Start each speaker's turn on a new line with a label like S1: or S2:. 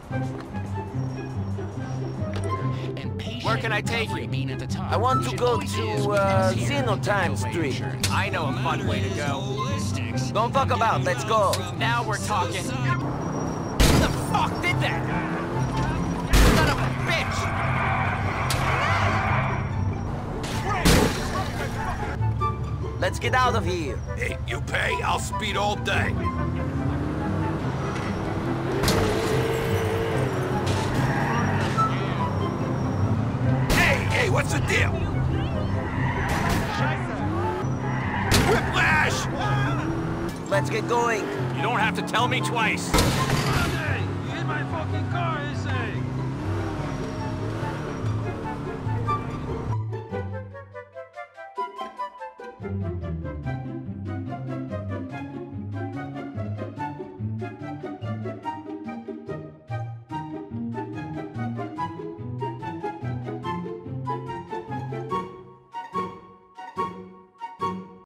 S1: Where can I take you?
S2: I want to go to Xenotime Street.
S1: I know a fun way to go.
S2: Don't fuck about, let's go.
S1: Now we're talking. Who the fuck did that? Son of a bitch!
S2: Let's get out of here.
S3: Hey, you pay, I'll speed all day. Hey, what's the deal? Whiplash!
S2: Let's get going.
S1: You don't have to tell me twice.